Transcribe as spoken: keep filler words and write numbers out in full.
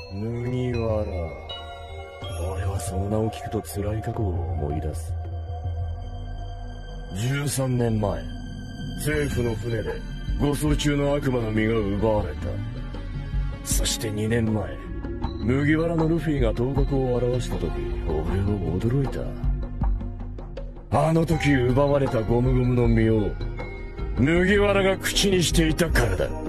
麦わら。俺はその名を聞くと辛い過去を思い出す。じゅうさんねんまえ、政府の船で護送中の悪魔の実が奪われた。そしてにねんまえ、麦わらのルフィが頭角を現した時、俺は驚いた。あの時奪われたゴムゴムの実を麦わらが口にしていたからだ。